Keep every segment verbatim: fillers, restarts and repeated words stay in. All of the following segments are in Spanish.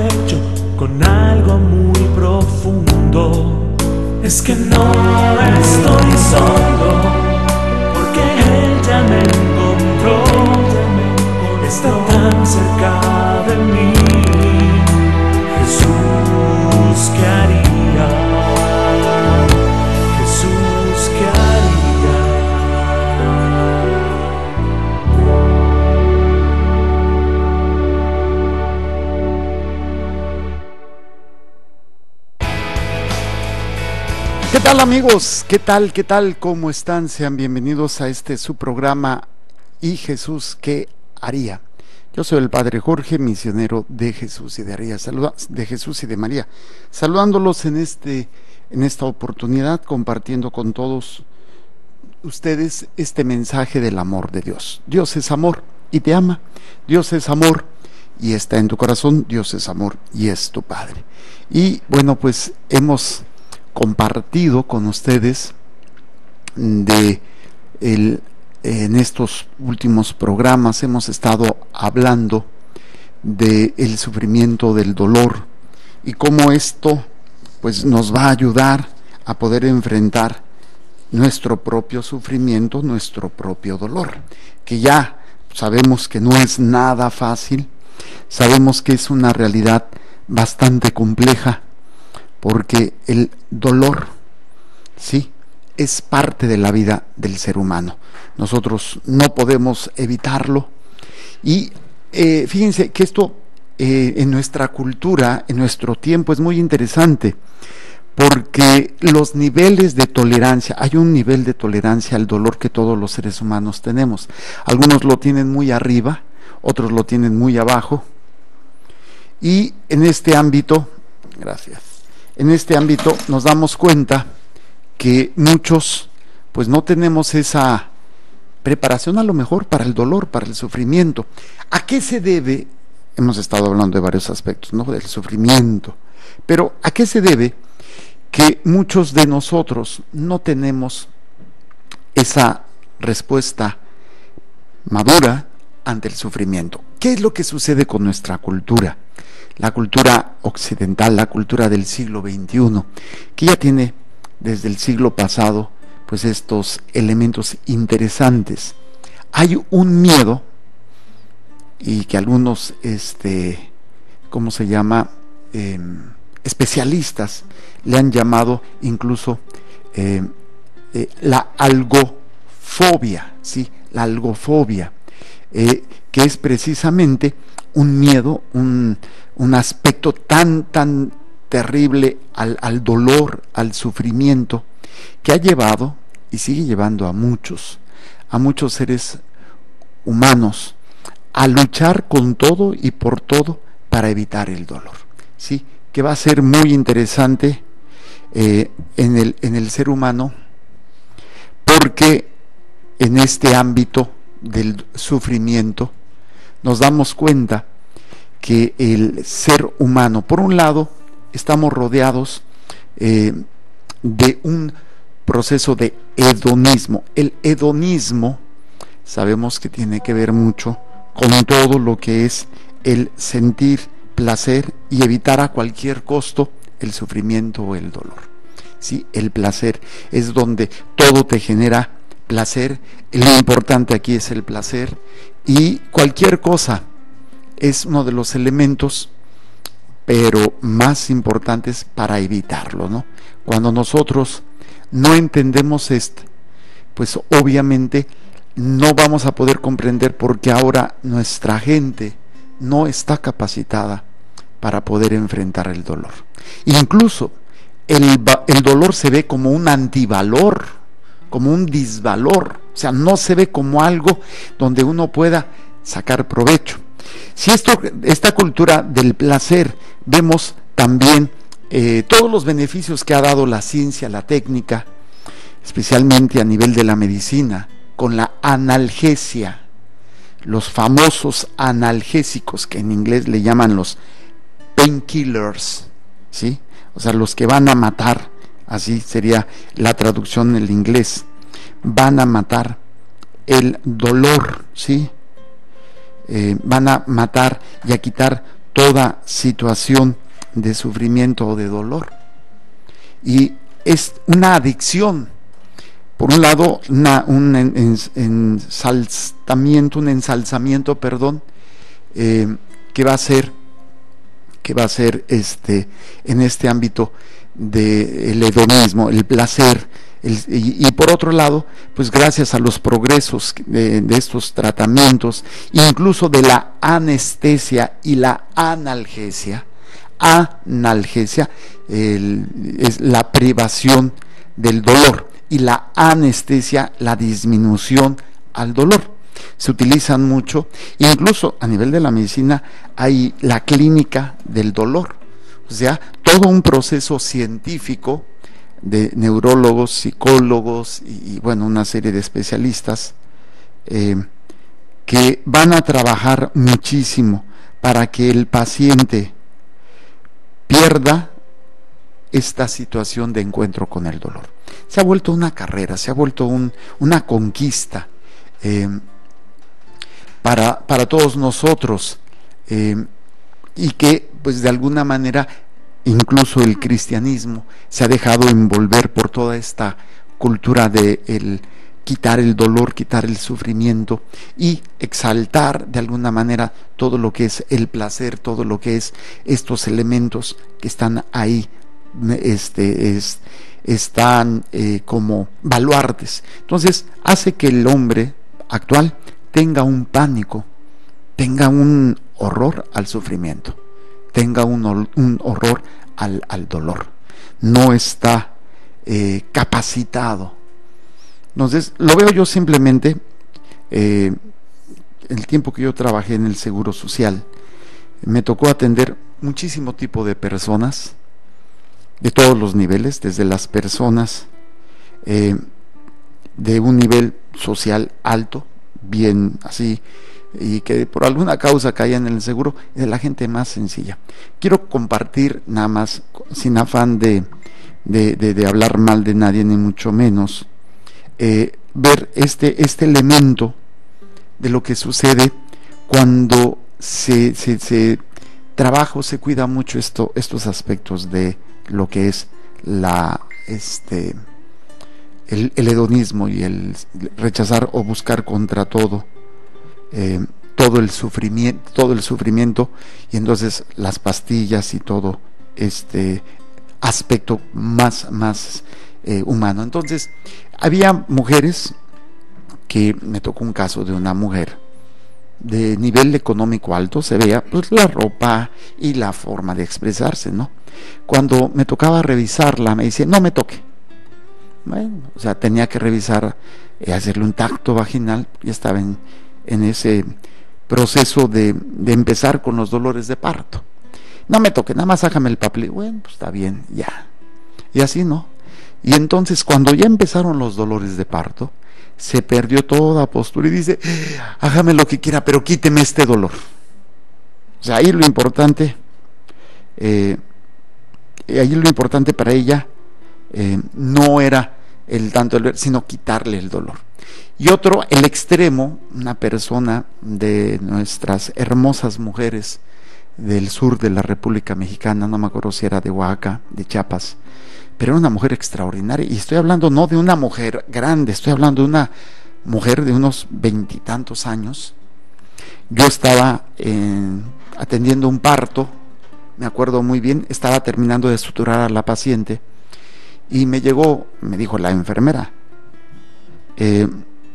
hecho con algo muy profundo. Es que no estoy solo, porque Él ya me encontró, está tan cerca de mí. Jesús, ¿qué haría? Jesús, ¿qué haría? ¿Qué tal, amigos? ¿Qué tal? ¿Qué tal? ¿Cómo están? Sean bienvenidos a este su programa ¿Y Jesús qué haría? Yo soy el Padre Jorge, misionero de Jesús y de María, saluda, de Jesús y de María, saludándolos en este, en esta oportunidad, compartiendo con todos ustedes este mensaje del amor de Dios. Dios es amor y te ama. Dios es amor y está en tu corazón. Dios es amor y es tu Padre. Y bueno, pues hemos compartido con ustedes de el, en estos últimos programas hemos estado hablando de el sufrimiento, del dolor, y cómo esto pues nos va a ayudar a poder enfrentar nuestro propio sufrimiento, nuestro propio dolor, que ya sabemos que no es nada fácil, sabemos que es una realidad bastante compleja, porque el dolor, sí, es parte de la vida del ser humano. Nosotros no podemos evitarlo. Y eh, fíjense que esto eh, en nuestra cultura, en nuestro tiempo, es muy interesante, porque los niveles de tolerancia, hay un nivel de tolerancia al dolor que todos los seres humanos tenemos. Algunos lo tienen muy arriba, otros lo tienen muy abajo. Y en este ámbito, gracias. En este ámbito nos damos cuenta que muchos pues no tenemos esa preparación a lo mejor para el dolor, para el sufrimiento. ¿A qué se debe? Hemos estado hablando de varios aspectos, ¿no? Del sufrimiento. Pero ¿a qué se debe que muchos de nosotros no tenemos esa respuesta madura ante el sufrimiento? ¿Qué es lo que sucede con nuestra cultura? La cultura occidental, la cultura del siglo veintiuno, que ya tiene desde el siglo pasado pues estos elementos interesantes. Hay un miedo, y que algunos este ¿cómo se llama? Eh, especialistas le han llamado incluso eh, eh, la algofobia, ¿sí? La algofobia, eh, que es precisamente un miedo, un, un aspecto tan, tan terrible al, al dolor, al sufrimiento, que ha llevado y sigue llevando a muchos, a muchos seres humanos a luchar con todo y por todo para evitar el dolor, ¿sí? Que va a ser muy interesante eh, en el, en el ser humano, porque en este ámbito del sufrimiento nos damos cuenta que el ser humano, por un lado, estamos rodeados eh, de un proceso de hedonismo. El hedonismo sabemos que tiene que ver mucho con todo lo que es el sentir placer y evitar a cualquier costo el sufrimiento o el dolor. Sí, el placer es donde todo te genera placer. Lo importante aquí es el placer, y cualquier cosa es uno de los elementos pero más importantes para evitarlo, ¿no? Cuando nosotros no entendemos esto, pues obviamente no vamos a poder comprender por qué ahora nuestra gente no está capacitada para poder enfrentar el dolor. Incluso el, el dolor se ve como un antivalor, como un disvalor, o sea, no se ve como algo donde uno pueda sacar provecho. Si esto, esta cultura del placer, vemos también eh, todos los beneficios que ha dado la ciencia, la técnica, especialmente a nivel de la medicina, con la analgesia, los famosos analgésicos, que en inglés le llaman los painkillers, ¿sí? O sea, los que van a matar, así sería la traducción en el inglés, van a matar el dolor, ¿sí? Eh, van a matar y a quitar toda situación de sufrimiento o de dolor. Y es una adicción, por un lado, una, un ensalzamiento, un ensalzamiento, perdón, eh, que va a ser, que va a ser este, en este ámbito del hedonismo, el placer. El, y, y por otro lado, pues gracias a los progresos de, de estos tratamientos, incluso de la anestesia y la analgesia, analgesia el, es la privación del dolor, y la anestesia, la disminución al dolor. Se utilizan mucho, incluso a nivel de la medicina hay la clínica del dolor, o sea, todo un proceso científico de neurólogos, psicólogos y, y bueno, una serie de especialistas eh, que van a trabajar muchísimo para que el paciente pierda esta situación de encuentro con el dolor. Se ha vuelto una carrera, se ha vuelto un, una conquista eh, para, para todos nosotros eh, y que pues de alguna manera incluso el cristianismo se ha dejado envolver por toda esta cultura de el quitar el dolor, quitar el sufrimiento y exaltar de alguna manera todo lo que es el placer, todo lo que es estos elementos que están ahí, este, es, están eh, como baluartes. Entonces hace que el hombre actual tenga un pánico, tenga un horror al sufrimiento, tenga un, un horror al, al dolor, no está eh, capacitado. Entonces lo veo yo simplemente, eh, el tiempo que yo trabajé en el Seguro Social, me tocó atender muchísimo tipo de personas, de todos los niveles, desde las personas eh, de un nivel social alto, bien así, y que por alguna causa caían en el seguro, y de la gente más sencilla. Quiero compartir, nada más, sin afán de, de, de, de hablar mal de nadie, ni mucho menos, eh, ver este, este elemento de lo que sucede cuando se, se, se trabaja o se cuida mucho esto, estos aspectos de lo que es la este el, el hedonismo y el rechazar o buscar contra todo eh, todo el sufrimiento todo el sufrimiento y entonces las pastillas y todo este aspecto más más eh, humano. Entonces había mujeres que me tocó un caso de una mujer de nivel económico alto, se veía pues la ropa y la forma de expresarse, ¿no? Cuando me tocaba revisarla, me decía, no me toque. Bueno, o sea, tenía que revisar, eh, hacerle un tacto vaginal, y estaba en, en ese proceso de, de empezar con los dolores de parto. No me toque, nada más sácame el papel. Bueno, pues está bien, ya. Y así, ¿no? Y entonces, cuando ya empezaron los dolores de parto, se perdió toda postura y dice, hágame lo que quiera, pero quíteme este dolor. O sea, ahí lo importante, eh, ahí lo importante para ella eh, no era el tanto el ver, sino quitarle el dolor. Y otro, el extremo, una persona de nuestras hermosas mujeres del sur de la República Mexicana, no me acuerdo si era de Oaxaca, de Chiapas, pero era una mujer extraordinaria, y estoy hablando no de una mujer grande, estoy hablando de una mujer de unos veintitantos años. Yo estaba eh, atendiendo un parto, me acuerdo muy bien, estaba terminando de suturar a la paciente, y me llegó, me dijo la enfermera, eh,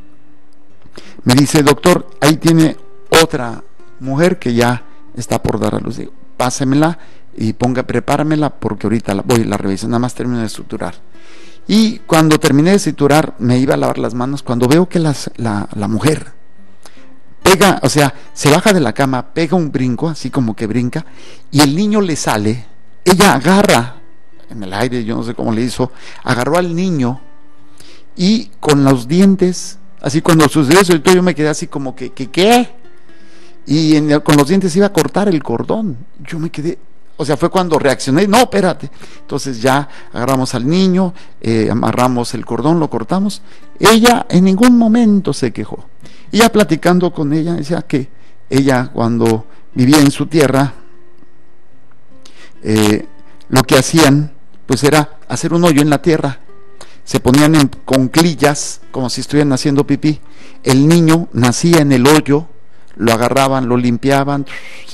me dice, doctor, ahí tiene otra mujer que ya está por dar a luz. Digo, pásemela y ponga, prepáramela porque ahorita la voy a la revisión, nada más termino de suturar. Y cuando terminé de suturar, me iba a lavar las manos, cuando veo que las, la, la mujer pega, o sea, se baja de la cama, pega un brinco, así como que brinca, y el niño le sale, ella agarra en el aire, yo no sé cómo le hizo, agarró al niño y con los dientes, así cuando sucedió eso, yo me quedé así como que, ¿qué qué? Y en, con los dientes iba a cortar el cordón. Yo me quedé, o sea, fue cuando reaccioné, no, espérate. Entonces ya agarramos al niño, eh, amarramos el cordón, lo cortamos. Ella en ningún momento se quejó. Y ya platicando con ella, decía que ella cuando vivía en su tierra, eh, lo que hacían pues era hacer un hoyo en la tierra, se ponían en conclillas como si estuvieran haciendo pipí, el niño nacía en el hoyo, lo agarraban, lo limpiaban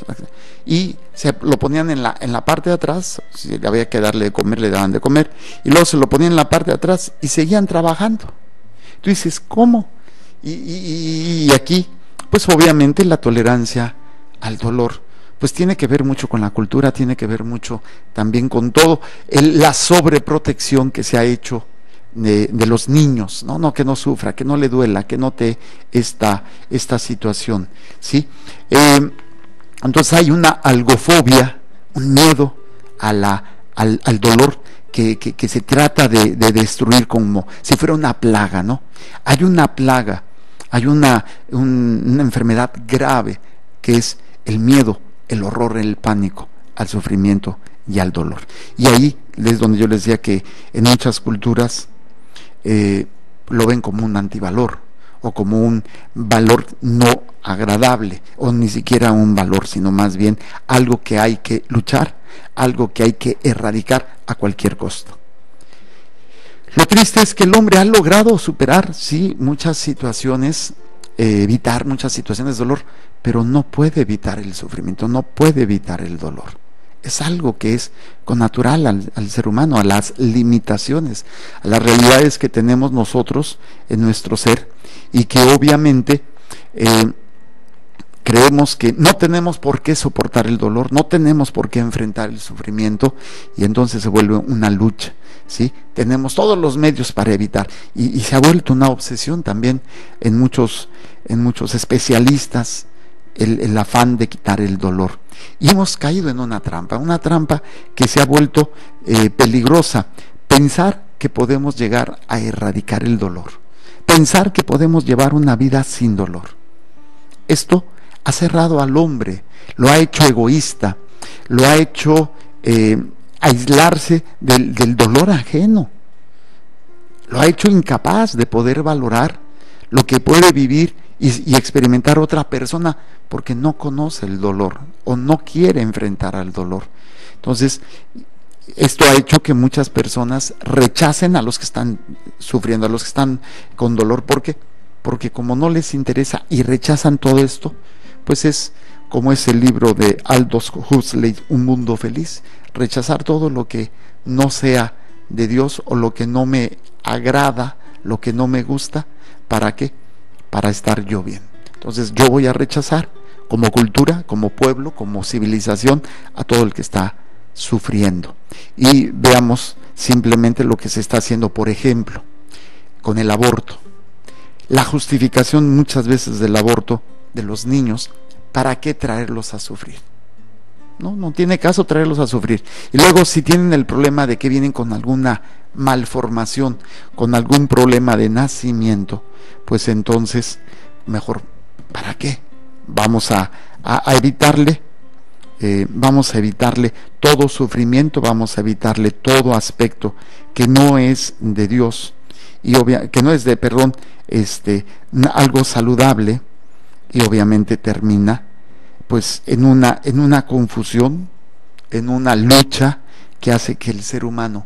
y se lo ponían en la, en la parte de atrás, si había que darle de comer, le daban de comer, y luego se lo ponían en la parte de atrás y seguían trabajando. Tú dices, ¿cómo? Y, y, y aquí, pues obviamente la tolerancia al dolor, pues tiene que ver mucho con la cultura, tiene que ver mucho también con todo, el, la sobreprotección que se ha hecho de, de los niños, ¿no? No, que no sufra, que no le duela, que note esta, esta situación, ¿sí? Eh, entonces hay una algofobia, un miedo a la, al, al dolor que, que, que se trata de, de destruir como si fuera una plaga, ¿no? Hay una plaga, hay una, un, una enfermedad grave que es el miedo, el horror, el pánico al sufrimiento y al dolor. Y ahí es donde yo les decía que en muchas culturas eh, lo ven como un antivalor o como un valor no agradable, o ni siquiera un valor, sino más bien algo que hay que luchar, algo que hay que erradicar a cualquier costo. Lo triste es que el hombre ha logrado superar, sí, muchas situaciones, eh, evitar muchas situaciones de dolor, pero no puede evitar el sufrimiento, no puede evitar el dolor. Es algo que es connatural al, al ser humano, a las limitaciones, a las realidades que tenemos nosotros en nuestro ser, y que obviamente eh, creemos que no tenemos por qué soportar el dolor, no tenemos por qué enfrentar el sufrimiento, y entonces se vuelve una lucha, ¿sí? Tenemos todos los medios para evitar, y, y se ha vuelto una obsesión también en muchos, en muchos especialistas, el, el afán de quitar el dolor. Y hemos caído en una trampa, una trampa que se ha vuelto eh, peligrosa, pensar que podemos llegar a erradicar el dolor, pensar que podemos llevar una vida sin dolor. Esto ha cerrado al hombre, lo ha hecho egoísta, lo ha hecho eh, aislarse del, del dolor ajeno, lo ha hecho incapaz de poder valorar lo que puede vivir y, y experimentar otra persona, porque no conoce el dolor o no quiere enfrentar al dolor. Entonces, esto ha hecho que muchas personas rechacen a los que están sufriendo, a los que están con dolor. ¿Por qué? Porque como no les interesa y rechazan todo esto, pues es como es el libro de Aldous Huxley, Un Mundo Feliz, rechazar todo lo que no sea de Dios o lo que no me agrada, lo que no me gusta. ¿Para qué? Para estar yo bien. Entonces yo voy a rechazar como cultura, como pueblo, como civilización, a todo el que está sufriendo. Y veamos simplemente lo que se está haciendo, por ejemplo, con el aborto. La justificación muchas veces del aborto de los niños, ¿para qué traerlos a sufrir? No, no tiene caso traerlos a sufrir. Y luego si tienen el problema de que vienen con alguna malformación, con algún problema de nacimiento, pues entonces mejor, ¿para qué? Vamos a, a, a evitarle, eh, vamos a evitarle todo sufrimiento, vamos a evitarle todo aspecto que no es de Dios, y obvia, que no es de, perdón, este, algo saludable, y obviamente termina pues en una, en una confusión, en una lucha que hace que el ser humano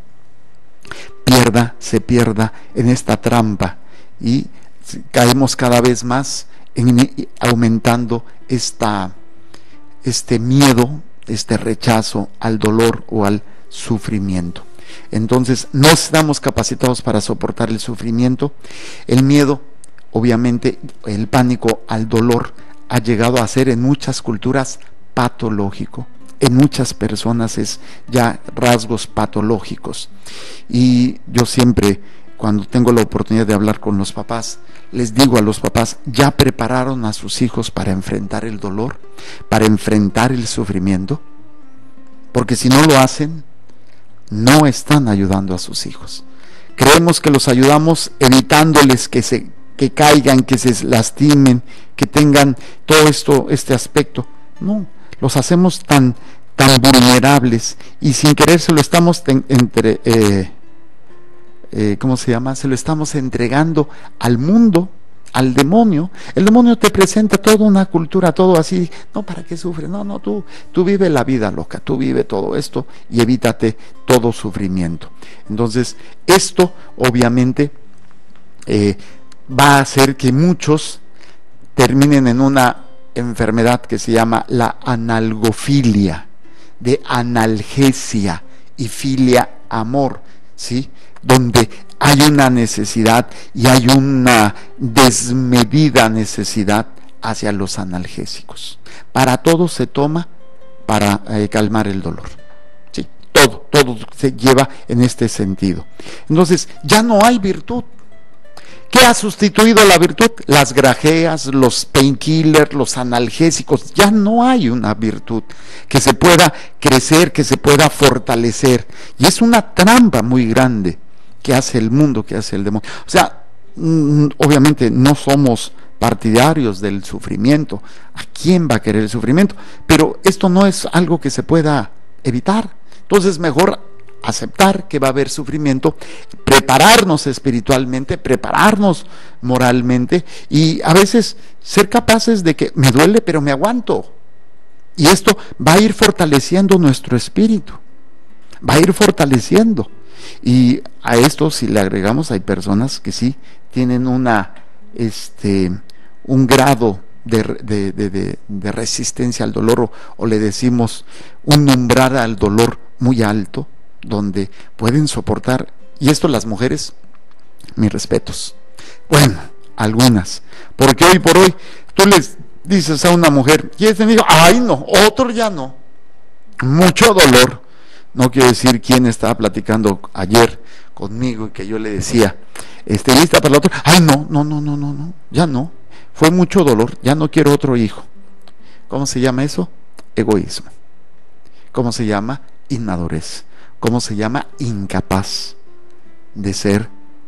pierda, se pierda en esta trampa, y caemos cada vez más en, aumentando esta, este miedo, este rechazo al dolor o al sufrimiento. Entonces no estamos capacitados para soportar el sufrimiento. El miedo, obviamente, el pánico al dolor ha llegado a ser en muchas culturas patológico, en muchas personas es ya rasgos patológicos. Y yo siempre, cuando tengo la oportunidad de hablar con los papás, les digo a los papás, ¿ya prepararon a sus hijos para enfrentar el dolor, para enfrentar el sufrimiento? Porque si no lo hacen, no están ayudando a sus hijos. Creemos que los ayudamos evitándoles que se que caigan, que se lastimen, que tengan todo esto, este aspecto. No, los hacemos tan, tan vulnerables, y sin querer se lo estamos ten, entre, eh, eh, ¿cómo se llama? Se lo estamos entregando al mundo, al demonio. El demonio te presenta toda una cultura, todo así, no, ¿para qué sufres? No, no, tú, tú vive la vida loca, tú vive todo esto y evítate todo sufrimiento. Entonces, esto obviamente eh, va a hacer que muchos terminen en una enfermedad que se llama la analgofilia, de analgesia y filia amor, ¿sí? Donde hay una necesidad y hay una desmedida necesidad hacia los analgésicos. Para todo se toma para eh, calmar el dolor. Sí, todo, todo se lleva en este sentido. Entonces, ya no hay virtud. ¿Qué ha sustituido la virtud? Las grajeas, los painkillers, los analgésicos. Ya no hay una virtud que se pueda crecer, que se pueda fortalecer. Y es una trampa muy grande que hace el mundo, que hace el demonio. O sea, mm, obviamente no somos partidarios del sufrimiento. ¿A quién va a querer el sufrimiento? Pero esto no es algo que se pueda evitar. Entonces, mejor aceptar que va a haber sufrimiento, prepararnos espiritualmente, prepararnos moralmente y a veces ser capaces de que me duele pero me aguanto. Y esto va a ir fortaleciendo nuestro espíritu, va a ir fortaleciendo. Y a esto, si le agregamos, hay personas que sí tienen una este un grado de, de, de, de, de resistencia al dolor, o, o le decimos un umbral al dolor muy alto, donde pueden soportar, y esto las mujeres, mis respetos, bueno, algunas, porque hoy por hoy tú les dices a una mujer, ¿quieres tener hijos? Ay no, otro ya no, mucho dolor. No quiero decir quién estaba platicando ayer conmigo y que yo le decía, este, ¿lista para el otro? Ay no, no, no, no, no, no, ya no, fue mucho dolor, ya no quiero otro hijo. ¿Cómo se llama eso? Egoísmo. ¿Cómo se llama? Inmadurez. ¿Cómo se llama? Incapaz de ser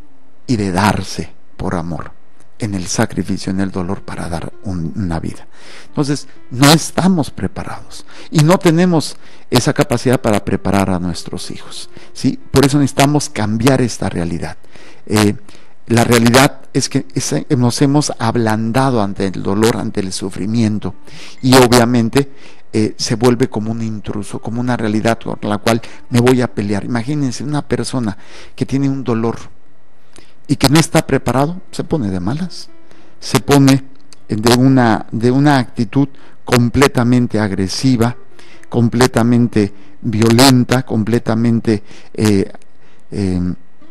y de darse por amor, en el sacrificio, en el dolor para dar un, una vida. Entonces, no estamos preparados y no tenemos esa capacidad para preparar a nuestros hijos, ¿sí? Por eso necesitamos cambiar esta realidad. Eh, la realidad es que es, nos hemos ablandado ante el dolor, ante el sufrimiento, y obviamente Eh, se vuelve como un intruso, como una realidad con la cual me voy a pelear. Imagínense una persona que tiene un dolor y que no está preparado, se pone de malas, se pone de una, de una actitud completamente agresiva, completamente violenta, completamente eh, eh,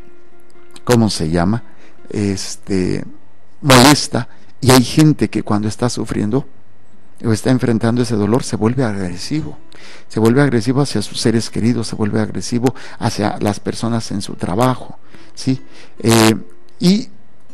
¿cómo se llama? Este, molesta. Y hay gente que cuando está sufriendo o está enfrentando ese dolor, se vuelve agresivo, se vuelve agresivo hacia sus seres queridos, se vuelve agresivo hacia las personas en su trabajo, ¿sí? Eh, y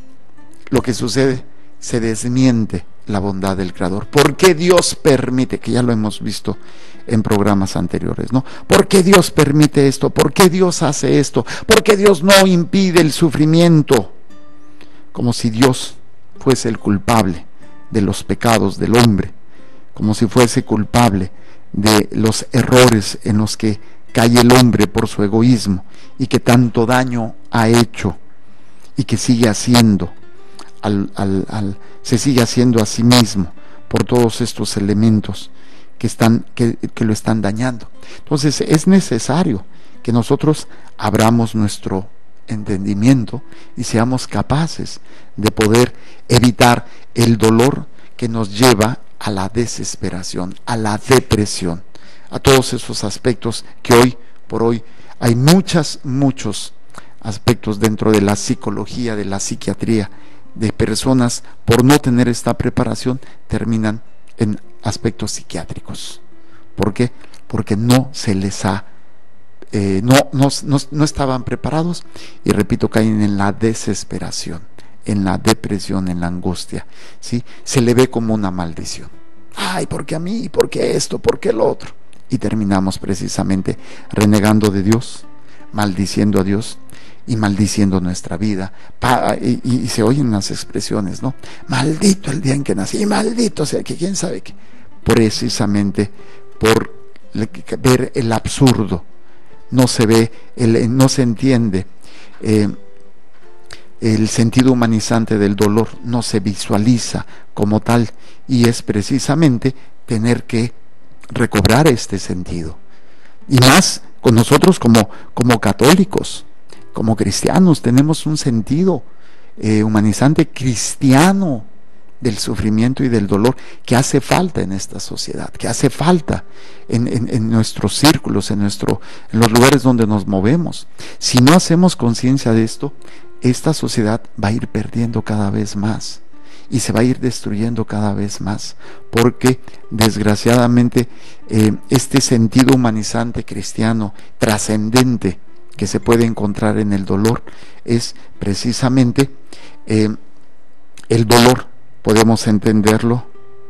lo que sucede, se desmiente la bondad del Creador. ¿Por qué Dios permite? Que ya lo hemos visto en programas anteriores, ¿no? ¿Por qué Dios permite esto? ¿Por qué Dios hace esto? ¿Por qué Dios no impide el sufrimiento? Como si Dios fuese el culpable de los pecados del hombre, como si fuese culpable de los errores en los que cae el hombre por su egoísmo y que tanto daño ha hecho y que sigue haciendo, al, al, al, se sigue haciendo a sí mismo por todos estos elementos que, están, que, que lo están dañando. Entonces es necesario que nosotros abramos nuestro entendimiento y seamos capaces de poder evitar el dolor que nos lleva a la desesperación, a la depresión, a todos esos aspectos que hoy por hoy hay muchas, muchos aspectos dentro de la psicología, de la psiquiatría, de personas por no tener esta preparación terminan en aspectos psiquiátricos. ¿Por qué? Porque no se les ha eh, no, no, no, no estaban preparados y repito, caen en la desesperación, en la depresión, en la angustia, ¿sí? Se le ve como una maldición. Ay, ¿por qué a mí? ¿Por qué esto? ¿Por qué lo otro? Y terminamos precisamente renegando de Dios, maldiciendo a Dios y maldiciendo nuestra vida. Pa, y, y se oyen las expresiones, ¿no? Maldito el día en que nací, maldito sea que quién sabe qué. Precisamente por ver el absurdo, no se ve, el, no se entiende. Eh, el sentido humanizante del dolor no se visualiza como tal, y es precisamente tener que recobrar este sentido. Y más con nosotros como, como católicos, como cristianos, tenemos un sentido eh, humanizante cristiano del sufrimiento y del dolor que hace falta en esta sociedad, que hace falta en, en, en nuestros círculos, en, nuestro, en los lugares donde nos movemos. Si no hacemos conciencia de esto, esta sociedad va a ir perdiendo cada vez más y se va a ir destruyendo cada vez más, porque desgraciadamente eh, este sentido humanizante cristiano trascendente que se puede encontrar en el dolor es precisamente eh, el dolor. Podemos entenderlo,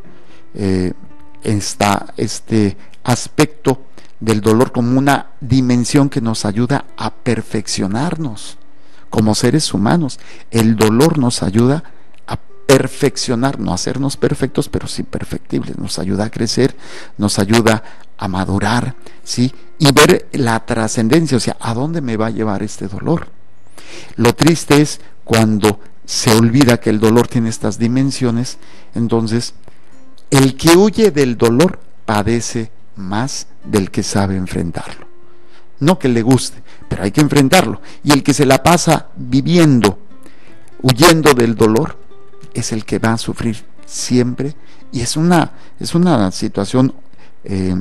eh, esta, este aspecto del dolor como una dimensión que nos ayuda a perfeccionarnos como seres humanos. El dolor nos ayuda a perfeccionar, no a hacernos perfectos, pero sí perfectibles. Nos ayuda a crecer, nos ayuda a madurar, ¿sí? Y ver la trascendencia, o sea, ¿a dónde me va a llevar este dolor? Lo triste es cuando se olvida que el dolor tiene estas dimensiones. Entonces, el que huye del dolor padece más del que sabe enfrentarlo. No que le guste, pero hay que enfrentarlo. Y el que se la pasa viviendo, huyendo del dolor, es el que va a sufrir siempre. Y es una, es una situación, eh,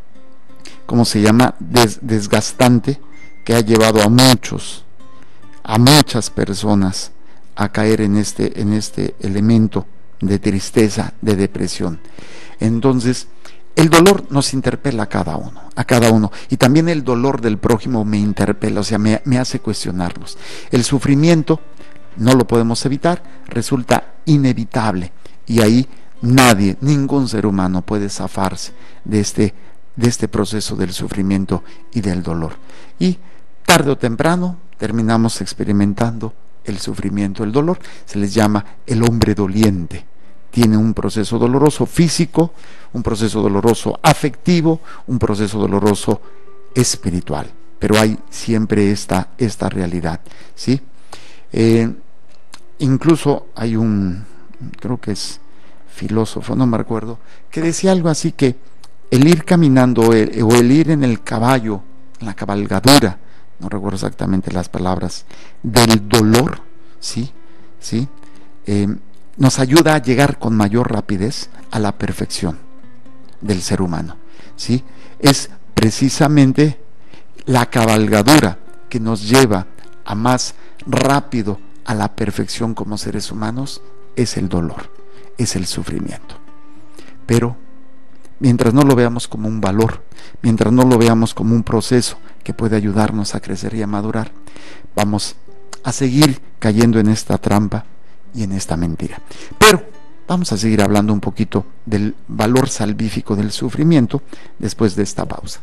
¿cómo se llama? Des, desgastante, que ha llevado a muchos, a muchas personas a caer en este, en este elemento de tristeza, de depresión. Entonces, el dolor nos interpela a cada uno, a cada uno, y también el dolor del prójimo me interpela, o sea, me, me hace cuestionarnos. El sufrimiento no lo podemos evitar, resulta inevitable, y ahí nadie, ningún ser humano puede zafarse de este, de este proceso del sufrimiento y del dolor. Y tarde o temprano terminamos experimentando el sufrimiento, el dolor. Se les llama el hombre doliente. Tiene un proceso doloroso físico, un proceso doloroso afectivo, un proceso doloroso espiritual. Pero hay siempre esta, esta realidad, ¿sí? Eh, incluso hay un, creo que es filósofo, no me acuerdo, que decía algo así, que el ir caminando o el, o el ir en el caballo, en la cabalgadura, no recuerdo exactamente las palabras, del dolor, ¿sí? ¿Sí? Eh, nos ayuda a llegar con mayor rapidez a la perfección del ser humano, ¿sí? Es precisamente la cabalgadura que nos lleva a más rápido a la perfección como seres humanos, es el dolor, es el sufrimiento. Pero mientras no lo veamos como un valor, mientras no lo veamos como un proceso que puede ayudarnos a crecer y a madurar, vamos a seguir cayendo en esta trampa y en esta mentira. Pero vamos a seguir hablando un poquito del valor salvífico del sufrimiento después de esta pausa.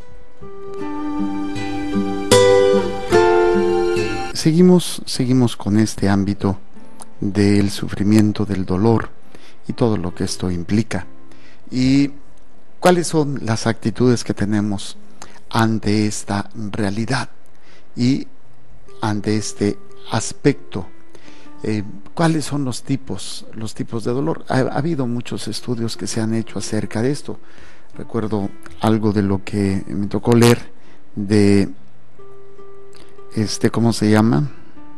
Seguimos, seguimos con este ámbito del sufrimiento, del dolor y todo lo que esto implica. Y ¿cuáles son las actitudes que tenemos ante esta realidad y ante este aspecto? Eh, ¿Cuáles son los tipos, los tipos de dolor? Ha, ha habido muchos estudios que se han hecho acerca de esto. Recuerdo algo de lo que me tocó leer de este, ¿cómo se llama?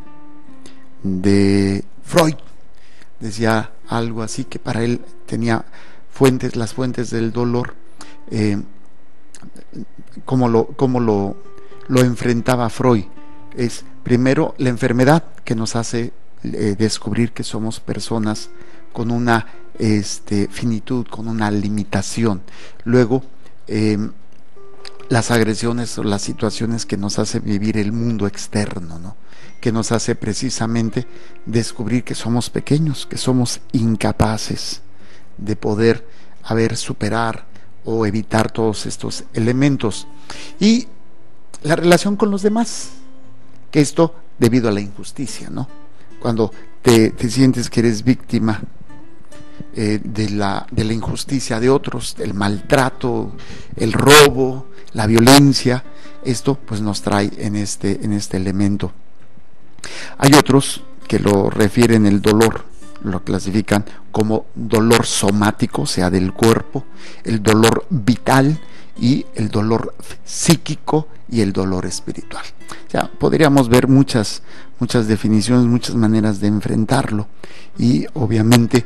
De Freud. Decía algo así, que para él tenía fuentes, las fuentes del dolor, eh, como lo, como lo, lo enfrentaba Freud. Es primero la enfermedad, que nos hace eh, descubrir que somos personas con una este, finitud, con una limitación. Luego eh, las agresiones o las situaciones que nos hace vivir el mundo externo, ¿no? Que nos hace precisamente descubrir que somos pequeños, que somos incapaces de poder haber superar o evitar todos estos elementos. Y la relación con los demás, que esto debido a la injusticia, ¿no? Cuando te, te sientes que eres víctima eh, de, la, de la injusticia de otros, el maltrato, el robo, la violencia, esto pues nos trae en este, en este elemento. Hay otros que lo refieren el dolor, lo clasifican como dolor somático, o sea, del cuerpo, el dolor vital y el dolor psíquico y el dolor espiritual. O sea, podríamos ver muchas, muchas definiciones, muchas maneras de enfrentarlo, y obviamente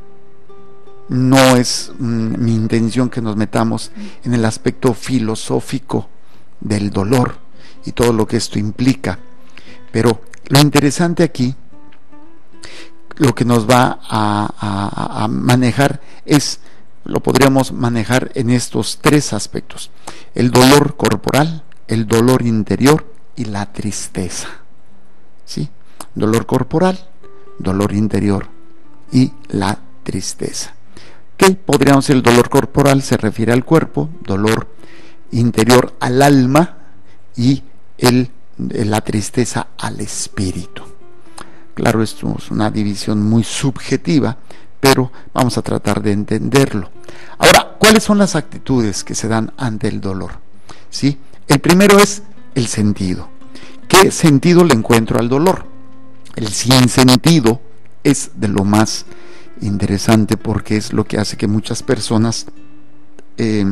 no es mm, mi intención que nos metamos en el aspecto filosófico del dolor y todo lo que esto implica, pero lo interesante aquí, lo que nos va a, a, a manejar es, lo podríamos manejar en estos tres aspectos: el dolor corporal, el dolor interior y la tristeza. ¿Sí? Dolor corporal, dolor interior y la tristeza. ¿Qué podríamos decir? El dolor corporal se refiere al cuerpo, dolor interior al alma y el, la tristeza al espíritu. Claro, esto es una división muy subjetiva, pero vamos a tratar de entenderlo. Ahora, ¿cuáles son las actitudes que se dan ante el dolor? ¿Sí? El primero es el sentido. ¿Qué sentido le encuentro al dolor? El sinsentido es de lo más interesante, porque es lo que hace que muchas personas eh,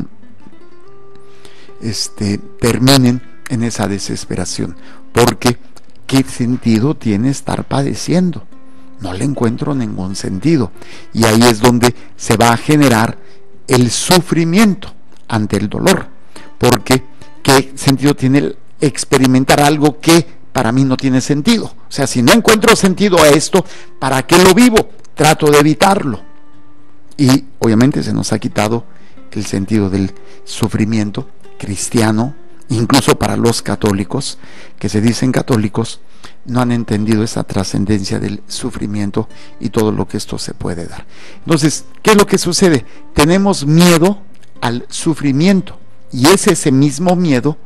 este, terminen en esa desesperación, porque ¿qué sentido tiene estar padeciendo? No le encuentro ningún sentido, y ahí es donde se va a generar el sufrimiento ante el dolor, porque ¿qué sentido tiene el experimentar algo que para mí no tiene sentido? O sea, si no encuentro sentido a esto, ¿para qué lo vivo? Trato de evitarlo, y obviamente se nos ha quitado el sentido del sufrimiento cristiano. Incluso para los católicos, que se dicen católicos, no han entendido esa trascendencia del sufrimiento y todo lo que esto se puede dar. Entonces, ¿qué es lo que sucede? Tenemos miedo al sufrimiento, y es ese mismo miedo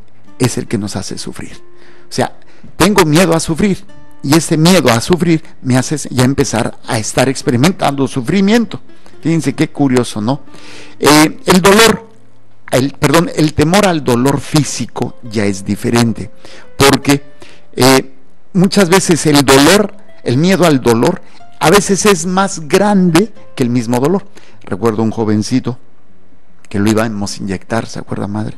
es el que nos hace sufrir. O sea, tengo miedo a sufrir, y ese miedo a sufrir me hace ya empezar a estar experimentando sufrimiento. Fíjense qué curioso, ¿no? Eh, el dolor El, perdón, el temor al dolor físico ya es diferente, porque eh, muchas veces el dolor, el miedo al dolor, a veces es más grande que el mismo dolor. Recuerdo un jovencito que lo íbamos a inyectar, ¿se acuerda, madre?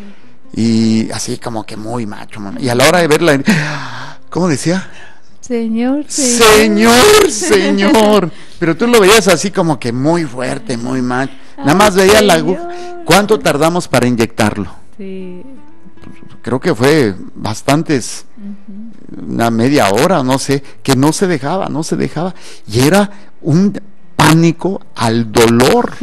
Sí. Y así como que muy macho, mamá. Y a la hora de verla, ¿cómo decía? Señor, señor, señor, señor. Pero tú lo veías así como que muy fuerte, muy macho. Nada más veía la aguja. ¿Cuánto tardamos para inyectarlo? Sí. Creo que fue bastantes, uh-huh. una media hora, no sé, que no se dejaba, no se dejaba. Y era un pánico al dolor.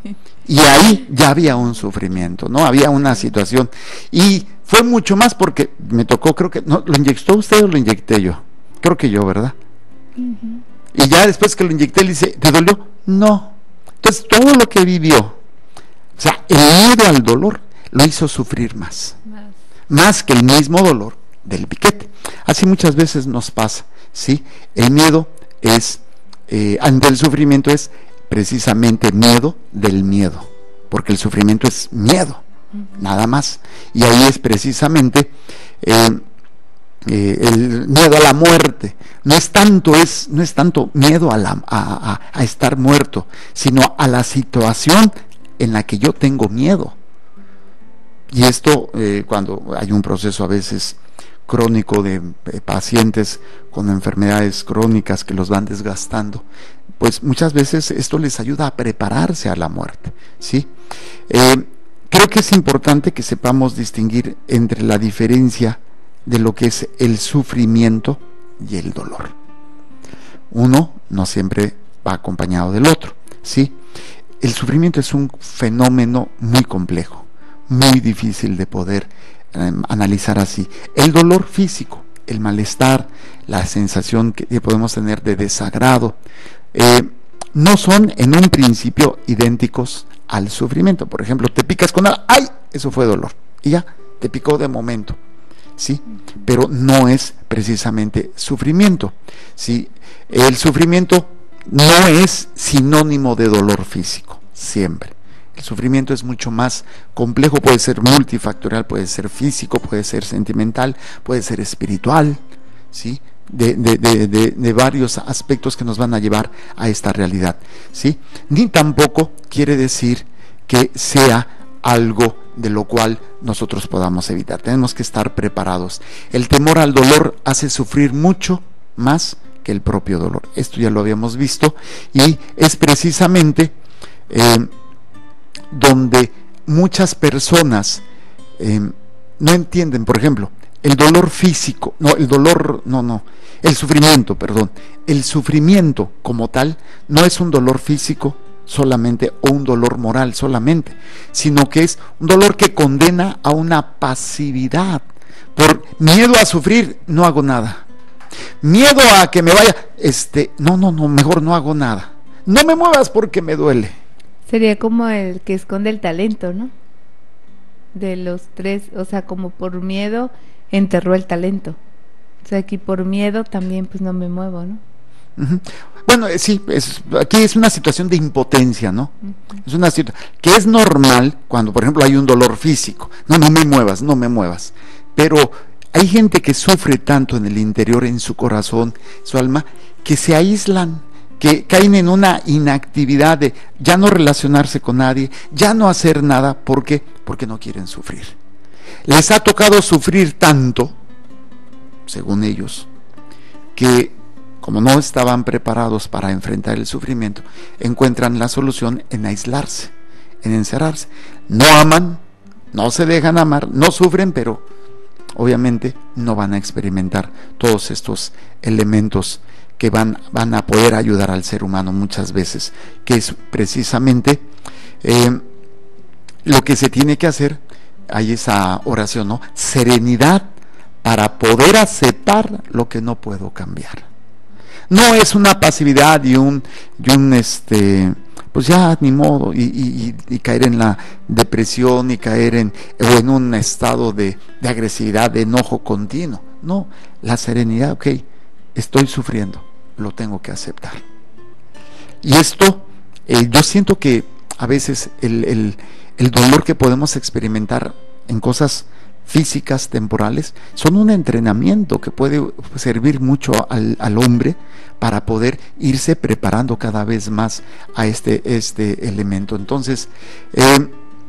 Y ahí ya había un sufrimiento, ¿no? Había una situación. Y fue mucho más porque me tocó, creo que, ¿no? ¿Lo inyectó usted o lo inyecté yo? Creo que yo, ¿verdad? Uh-huh. Y ya después que lo inyecté, le dice, ¿te dolió? No. Entonces, todo lo que vivió, o sea, el miedo al dolor, lo hizo sufrir más. Más, más que el mismo dolor del piquete. Así muchas veces nos pasa, ¿sí? El miedo es, eh, ante el sufrimiento es precisamente miedo del miedo, porque el sufrimiento es miedo, uh-huh. nada más. Y ahí es precisamente eh, eh, el miedo a la muerte. No es tanto, es, no es tanto miedo a, la, a, a, a estar muerto, sino a la situación en la que yo tengo miedo. Y esto, eh, cuando hay un proceso a veces crónico de eh, pacientes con enfermedades crónicas que los van desgastando, pues muchas veces esto les ayuda a prepararse a la muerte, ¿sí? Eh, creo que es importante que sepamos distinguir entre la diferencia de lo que es el sufrimiento y el dolor. Uno no siempre va acompañado del otro, ¿sí? El sufrimiento es un fenómeno muy complejo, muy difícil de poder eh, analizar así. El dolor físico, el malestar, la sensación que, que podemos tener de desagrado, eh, no son en un principio idénticos al sufrimiento. Por ejemplo, te picas con algo, ¡ay! Eso fue dolor, y ya, te picó de momento, ¿sí? Pero no es precisamente sufrimiento, ¿sí? El sufrimiento no es sinónimo de dolor físico, siempre. El sufrimiento es mucho más complejo, puede ser multifactorial, puede ser físico, puede ser sentimental, puede ser espiritual, ¿sí? de, de, de, de, de varios aspectos que nos van a llevar a esta realidad, ¿sí? Ni tampoco quiere decir que sea algo de lo cual nosotros podamos evitar. Tenemos que estar preparados. El temor al dolor hace sufrir mucho más que el propio dolor. Esto ya lo habíamos visto, y es precisamente eh, donde muchas personas eh, no entienden. Por ejemplo, el dolor físico, no, el dolor, no, no, el sufrimiento, perdón, el sufrimiento como tal no es un dolor físico solamente o un dolor moral solamente, sino que es un dolor que condena a una pasividad. Por miedo a sufrir, no hago nada. Miedo a que me vaya, este, no, no, no, mejor no hago nada. No me muevas porque me duele. Sería como el que esconde el talento, ¿no? De los tres, o sea, como por miedo enterró el talento. O sea, aquí por miedo también pues no me muevo, ¿no? Uh-huh. Bueno, eh, sí, es, aquí es una situación de impotencia, ¿no? Uh-huh. Es una situación que es normal cuando, por ejemplo, hay un dolor físico. No, no me muevas, no me muevas. Pero hay gente que sufre tanto en el interior, en su corazón, su alma, que se aíslan, que caen en una inactividad de ya no relacionarse con nadie, ya no hacer nada. ¿Por qué? Porque no quieren sufrir. Les ha tocado sufrir tanto, según ellos, que como no estaban preparados para enfrentar el sufrimiento, encuentran la solución en aislarse, en encerrarse. No aman, no se dejan amar, no sufren, pero obviamente no van a experimentar todos estos elementos que van, van a poder ayudar al ser humano muchas veces, que es precisamente eh, lo que se tiene que hacer. Hay esa oración, ¿no? Serenidad para poder aceptar lo que no puedo cambiar. No es una pasividad y un, y un este, pues ya ni modo, y, y, y caer en la depresión y caer en, o en un estado de, de agresividad, de enojo continuo. No, la serenidad, ok, estoy sufriendo, lo tengo que aceptar. Y esto, eh, yo siento que a veces el, el, el dolor que podemos experimentar en cosas físicas, temporales, son un entrenamiento que puede servir mucho al, al hombre para poder irse preparando cada vez más a este, este elemento. Entonces, eh,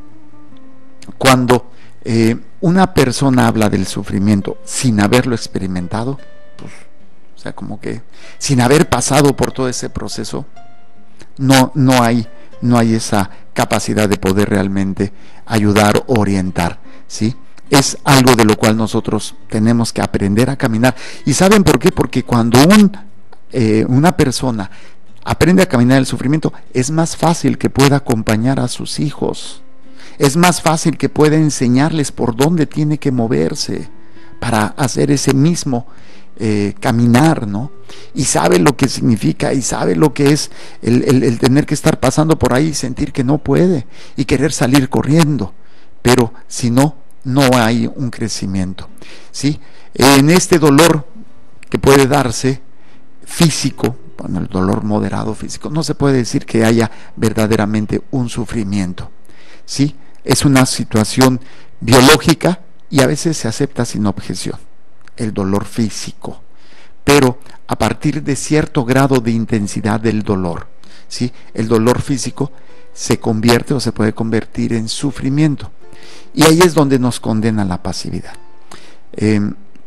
cuando eh, una persona habla del sufrimiento sin haberlo experimentado, pues, o sea, como que sin haber pasado por todo ese proceso, no, no hay, no hay esa capacidad de poder realmente ayudar o orientar, ¿sí? Es algo de lo cual nosotros tenemos que aprender a caminar. ¿Y saben por qué? Porque cuando un, eh, una persona aprende a caminar el sufrimiento, es más fácil que pueda acompañar a sus hijos, es más fácil que pueda enseñarles por dónde tiene que moverse para hacer ese mismo eh, caminar, ¿no? Y sabe lo que significa, y sabe lo que es el, el, el tener que estar pasando por ahí y sentir que no puede y querer salir corriendo, pero si no, no hay un crecimiento, ¿sí? En este dolor que puede darse físico, bueno, el dolor moderado físico, no se puede decir que haya verdaderamente un sufrimiento, ¿sí? Es una situación biológica y a veces se acepta sin objeción, el dolor físico, pero a partir de cierto grado de intensidad del dolor, ¿sí? El dolor físico se convierte o se puede convertir en sufrimiento. Y ahí es donde nos condena la pasividad. Eh,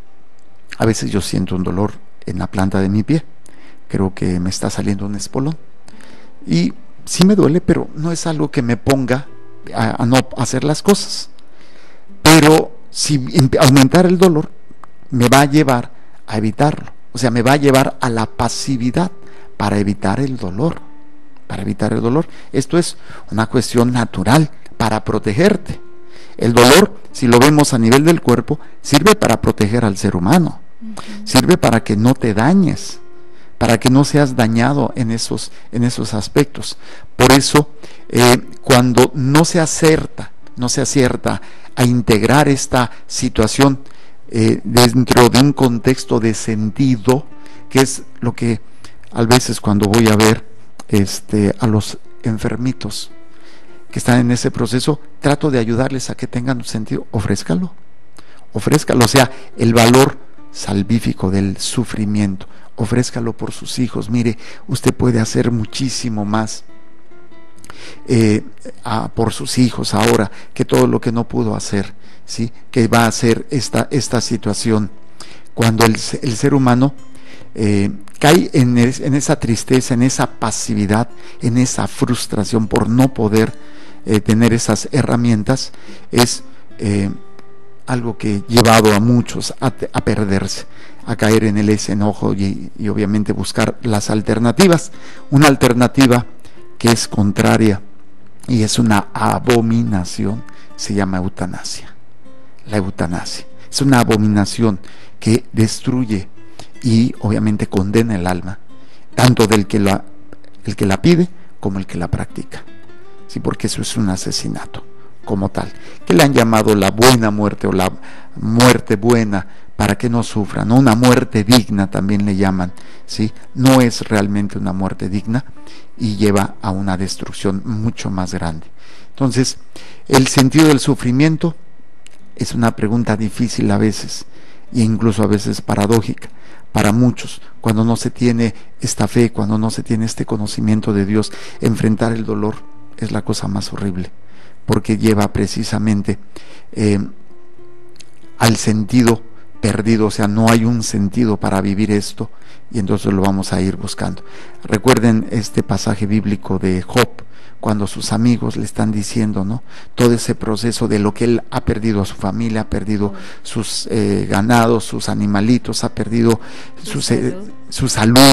a veces yo siento un dolor en la planta de mi pie. Creo que me está saliendo un espolón. Y sí me duele, pero no es algo que me ponga a, a no hacer las cosas. Pero si aumentar el dolor me va a llevar a evitarlo. O sea, me va a llevar a la pasividad para evitar el dolor. Para evitar el dolor. Esto es una cuestión natural para protegerte. El dolor, si lo vemos a nivel del cuerpo, sirve para proteger al ser humano, uh-huh. Sirve para que no te dañes, para que no seas dañado en esos, en esos aspectos. Por eso, eh, cuando no se acierta, no se acierta a integrar esta situación eh, dentro de un contexto de sentido, que es lo que a veces cuando voy a ver este, a los enfermitos que están en ese proceso, trato de ayudarles a que tengan un sentido. Ofrézcalo, ofrézcalo, o sea, el valor salvífico del sufrimiento. Ofrézcalo por sus hijos. Mire, usted puede hacer muchísimo más eh, a, por sus hijos ahora que todo lo que no pudo hacer, ¿sí? Que va a hacer esta, esta situación. Cuando el, el ser humano eh, cae en, es, en esa tristeza, en esa pasividad, en esa frustración por no poder eh, tener esas herramientas, es eh, algo que ha llevado a muchos a, a perderse, a caer en el ese enojo y, y obviamente buscar las alternativas. Una alternativa que es contraria y es una abominación, se llama eutanasia. La eutanasia es una abominación que destruye y obviamente condena el alma, tanto del que la, el que la pide como el que la practica, sí, porque eso es un asesinato como tal, que le han llamado la buena muerte o la muerte buena para que no sufra, ¿no? Una muerte digna también le llaman, ¿sí? No es realmente una muerte digna y lleva a una destrucción mucho más grande. Entonces, el sentido del sufrimiento es una pregunta difícil a veces, e incluso a veces paradójica para muchos. Cuando no se tiene esta fe, cuando no se tiene este conocimiento de Dios, enfrentar el dolor es la cosa más horrible, porque lleva precisamente eh, al sentido perdido, o sea, no hay un sentido para vivir esto, y entonces lo vamos a ir buscando. Recuerden este pasaje bíblico de Job, cuando sus amigos le están diciendo, ¿no?, todo ese proceso de lo que él ha perdido a su familia, ha perdido sus eh, ganados, sus animalitos, ha perdido su, su, su salud,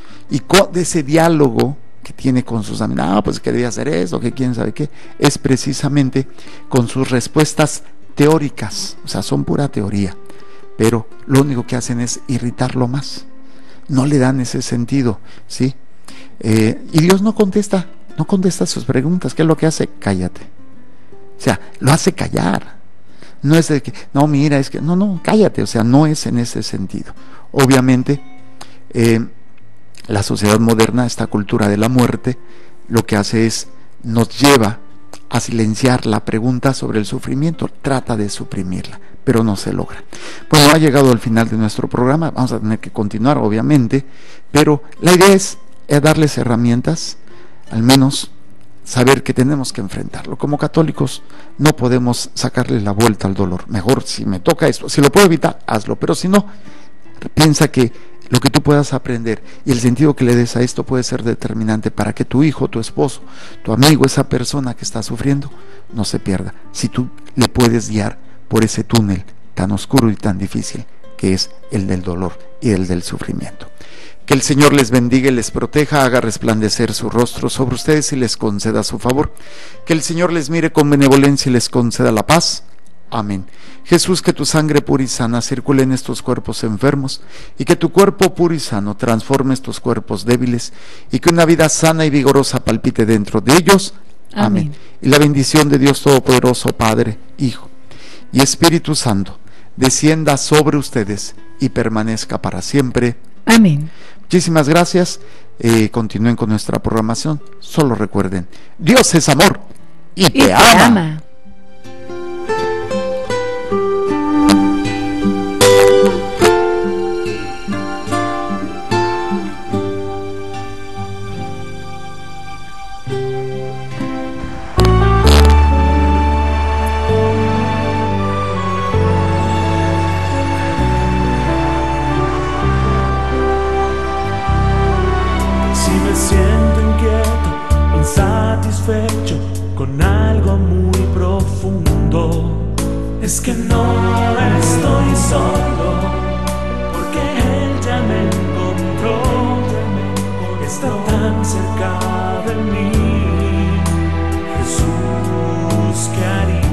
y con, de ese diálogo que tiene con sus amigos, no, pues que debía hacer eso, que quién sabe qué, es precisamente con sus respuestas teóricas, o sea, son pura teoría, pero lo único que hacen es irritarlo más, no le dan ese sentido, ¿sí? Eh, y Dios no contesta, no contesta sus preguntas. ¿Qué es lo que hace? Cállate. O sea, lo hace callar. No es de que, no, mira, es que, no, no, cállate. O sea, no es en ese sentido. Obviamente, eh, la sociedad moderna, esta cultura de la muerte, lo que hace es, nos lleva a silenciar la pregunta sobre el sufrimiento, trata de suprimirla, pero no se logra. Bueno, ha llegado el final de nuestro programa, vamos a tener que continuar, obviamente, pero la idea es, es darles herramientas, al menos saber que tenemos que enfrentarlo. Como católicos no podemos sacarle la vuelta al dolor. Mejor, si me toca esto, si lo puedo evitar, hazlo, pero si no, piensa que lo que tú puedas aprender y el sentido que le des a esto puede ser determinante para que tu hijo, tu esposo, tu amigo, esa persona que está sufriendo, no se pierda, si tú le puedes guiar por ese túnel tan oscuro y tan difícil que es el del dolor y el del sufrimiento. Que el Señor les bendiga y les proteja, haga resplandecer su rostro sobre ustedes y les conceda su favor. Que el Señor les mire con benevolencia y les conceda la paz. Amén. Jesús, que tu sangre pura y sana circule en estos cuerpos enfermos y que tu cuerpo puro y sano transforme estos cuerpos débiles y que una vida sana y vigorosa palpite dentro de ellos. Amén. Amén. Y la bendición de Dios Todopoderoso, Padre, Hijo y Espíritu Santo, descienda sobre ustedes y permanezca para siempre. Amén. Muchísimas gracias. Eh, continúen con nuestra programación. Solo recuerden, Dios es amor y, y te, te ama. ama. Con algo muy profundo, es que no estoy solo, porque Él ya me encontró, está tan cerca de mí. Jesús, ¿qué haría?